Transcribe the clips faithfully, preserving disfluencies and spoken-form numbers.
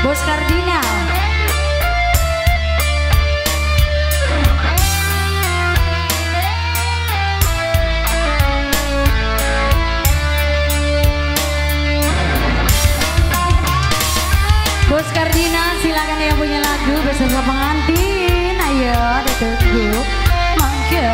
Bos Kardinal. Bos Kardinal, silakan yang punya lagu beserta pengantin. Ayo, ditunggu. Mangga.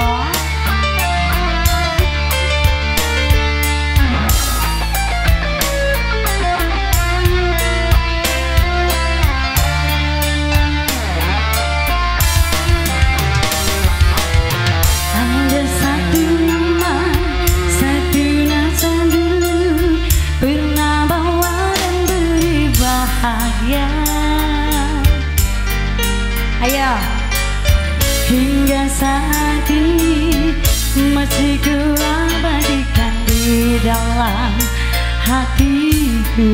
Ayo, hingga saat ini masih ku abadikan di dalam hatiku.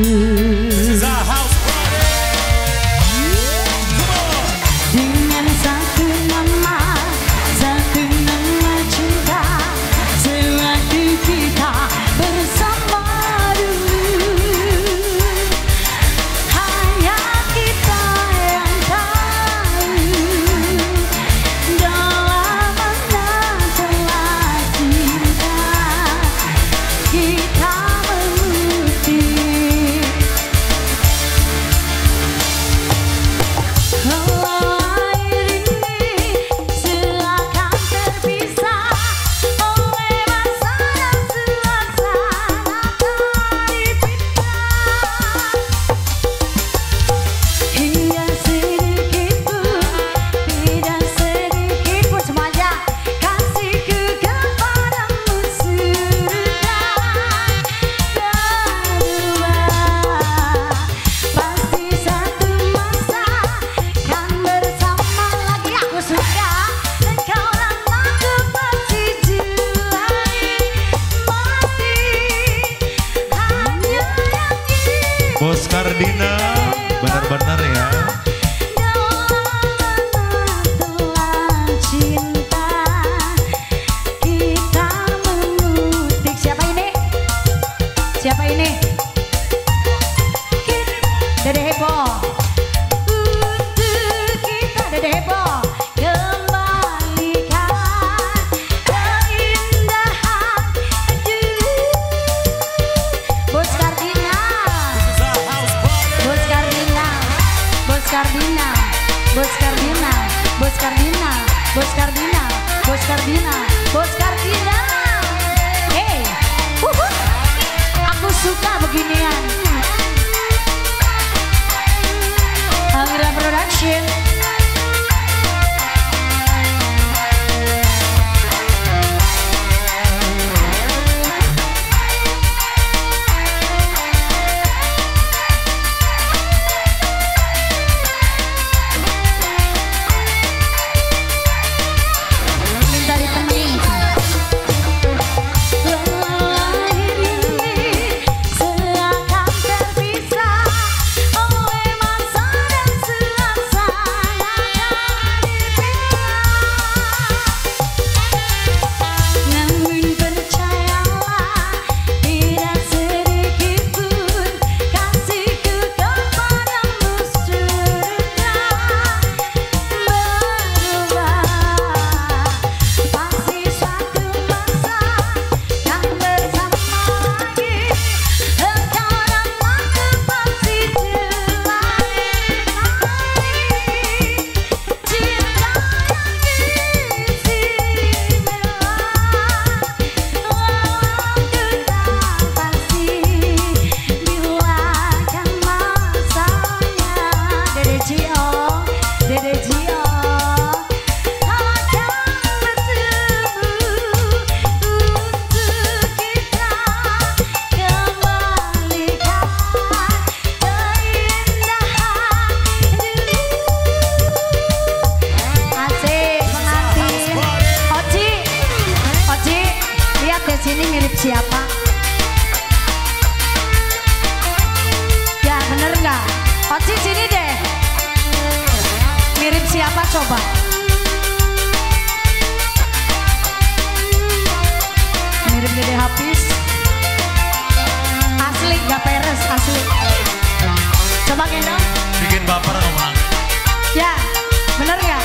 Dengan satu nama, satu nama cinta, sewaktu kita bersama dulu. Hanya kita yang tahu dalam mana celah cinta kita memutih. Kalau air ini seakan terpisah oleh masa dan suasana terpindah, hingga sedikit pun, tidak sedikit pun semuanya kasihku kepadamu sudah berubah. Pasti satu masa kan bersama lagi. Aku suka engkau dan aku pasti jumpai mati hanya yang ini. Bos Kardinal, benar-benar ya. Dalam cinta kita memutik. Siapa ini? Siapa ini? Dede Heboh. Untuk kita Dede Heboh kembalikan keindahan dulu. Bos Kardinal, Bos Kardinal, Bos Kardinal, Bos Kardinal, Bos Kardinal, Bos Kardinal, Bos Kardinal, Bos Kardinal. Hey, wuhu, aku suka beginian. Angra Production. Minta ditemenin. Lelah ini seakan terpisah oleh masa dan suasana terpindah. Namun percayalah, tidak sedikit pun kasihku kepadamu sudah berubah. Pasti suatu masa kan bersama lagi. Engkau dan aku pasti jumpai cinta yang istimewa. Walau ku tak pasti bila kan masanya. Dede Gio, Dede Gio akan bertemu untuk kita kembalikan keindahan dulu. Asik pengantin. Oci, Oci, lihat deh sini mirip siapa? Ya bener nggak? Oci sini deh. Mirip siapa coba? Mirip Dede Hafiz. Asli gak peres, asli. Coba gendong. Bikin baper kamu. Ya, bener nggak?